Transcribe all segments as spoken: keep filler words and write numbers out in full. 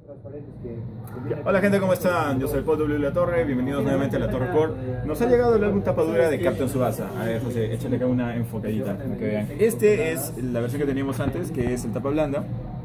Hola gente, ¿cómo están? Yo soy el Paul W. La Torre, bienvenidos nuevamente a La Torre Report. Nos ha llegado el álbum tapadura de Captain Tsubasa. A ver, José, échale acá una enfocadita para que vean. Este es la versión que teníamos antes, que es el tapa blanda.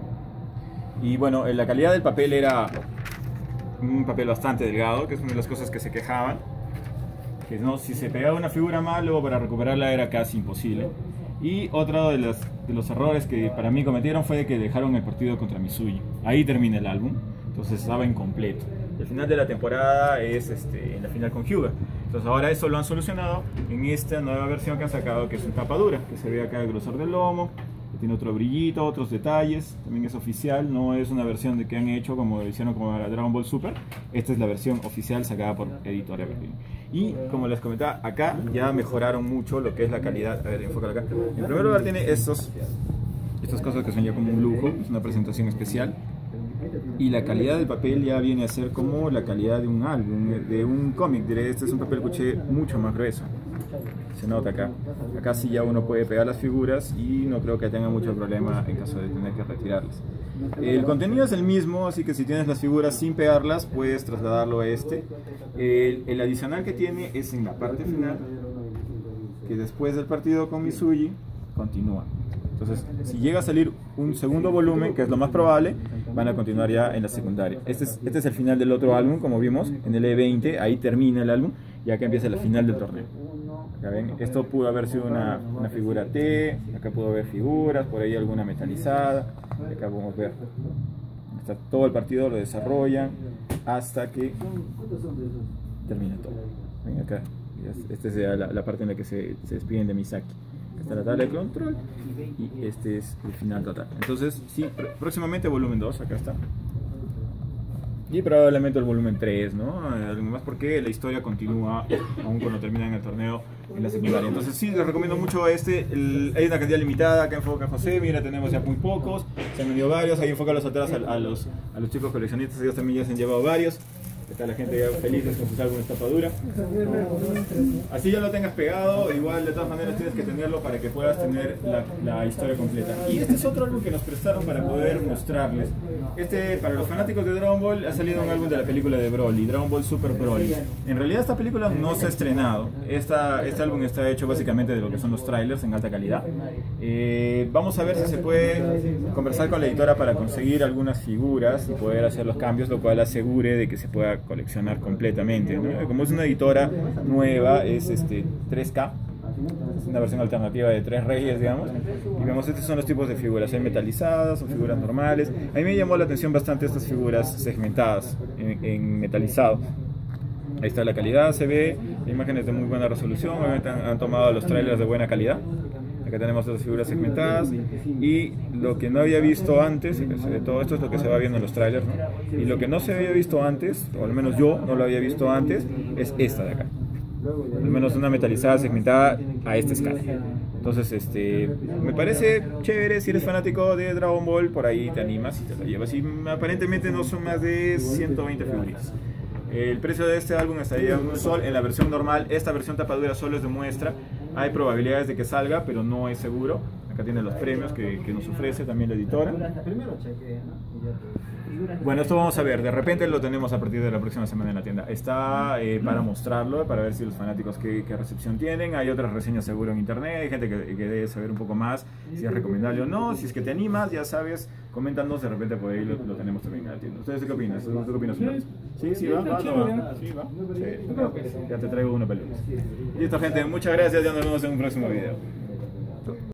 Y bueno, la calidad del papel era un papel bastante delgado, que es una de las cosas que se quejaban. Que no, si se pegaba una figura mal, luego para recuperarla era casi imposible. Y otro de los, de los errores que para mí cometieron fue de que dejaron el partido contra Mitsubishi. Ahí termina el álbum, entonces estaba incompleto. El final de la temporada es este, en la final con Hyuga. Entonces ahora eso lo han solucionado en esta nueva versión que han sacado, que es un tapadura, que se ve acá el grosor del lomo, que tiene otro brillito, otros detalles. También es oficial, no es una versión de que han hecho como hicieron como Dragon Ball Super. Esta es la versión oficial sacada por Editorial Berlin. Y como les comentaba, acá ya mejoraron mucho lo que es la calidad. A ver, enfócalo acá. En primer lugar tiene estos, estas cosas que son ya como un lujo, es una presentación especial. Y la calidad del papel ya viene a ser como la calidad de un álbum, de un cómic. Diré, este es un papel cuché mucho más grueso. Se nota acá. Acá sí ya uno puede pegar las figuras y no creo que tenga mucho problema en caso de tener que retirarlas. El contenido es el mismo, así que si tienes las figuras sin pegarlas, puedes trasladarlo a este. El, el adicional que tiene es en la parte final, que después del partido con Mitsubishi continúa. Entonces, si llega a salir un segundo volumen, que es lo más probable, van a continuar ya en la secundaria. Este es, este es el final del otro álbum, como vimos, en el E veinte, ahí termina el álbum, ya que empieza la final del torneo. Acá ven, esto pudo haber sido una, una figura T, acá pudo haber figuras, por ahí alguna metalizada, acá podemos ver. Está todo el partido, lo desarrollan hasta que termina todo. Ven acá, esta es la, la parte en la que se, se despiden de Misaki. Esta es la tabla de control y este es el final total. Entonces, sí, próximamente volumen dos, acá está. Y probablemente el volumen tres, ¿no? Además porque la historia continúa aún cuando terminan el torneo en la secundaria. Entonces sí, les recomiendo mucho este. El, hay una cantidad limitada, acá enfoca José, mira, tenemos ya muy pocos. Se han vendido varios, ahí enfoca los atrás a, a, los, a los chicos coleccionistas, ellos también ya se han llevado varios. Está la gente ya feliz con sus álbumes tapadura. Así ya lo tengas pegado, igual de todas maneras tienes que tenerlo para que puedas tener la, la historia completa. Y este es otro álbum que nos prestaron para poder mostrarles. Este, para los fanáticos de Dragon Ball, ha salido un álbum de la película de Broly, Dragon Ball Super Broly. En realidad esta película no se ha estrenado. Esta, este álbum está hecho básicamente de lo que son los trailers en alta calidad. Eh, vamos a ver si se puede conversar con la editora para conseguir algunas figuras y poder hacer los cambios, lo cual asegure de que se pueda coleccionar completamente, ¿no? Como es una editora nueva, es este tres K, es una versión alternativa de Tres Reyes, digamos, y vemos estos son los tipos de figuras, hay metalizadas o figuras normales. A mí me llamó la atención bastante estas figuras segmentadas en, en metalizado. Ahí está la calidad, se ve, imágenes de muy buena resolución, obviamente han, han tomado los trailers de buena calidad. Acá tenemos estas figuras segmentadas y lo que no había visto antes, de todo esto es lo que se va viendo en los trailers, ¿no? Y lo que no se había visto antes, o al menos yo no lo había visto antes, es esta de acá. Al menos una metalizada segmentada a esta escala. Entonces, este, me parece chévere. Si eres fanático de Dragon Ball, por ahí te animas y te la llevas. Y aparentemente no son más de ciento veinte figuritas. El precio de este álbum estaría un sol en la versión normal. Esta versión tapadura solo es de muestra. Hay probabilidades de que salga, pero no es seguro. Acá tiene los premios que, que nos ofrece también la editora. Bueno, esto vamos a ver. De repente lo tenemos a partir de la próxima semana en la tienda. Está eh, para mostrarlo, para ver si los fanáticos qué, qué recepción tienen. Hay otras reseñas seguro en internet. Hay gente que, que debe saber un poco más si es recomendable o no. Si es que te animas, ya sabes, coméntanos. De repente por ahí lo, lo tenemos también en la tienda. ¿Ustedes qué opinan? ¿Tú qué opinas? Sí, sí, va, va, no va. Sí, va. Sí, ya te traigo uno peludo. Listo, gente. Muchas gracias. Ya nos vemos en un próximo video.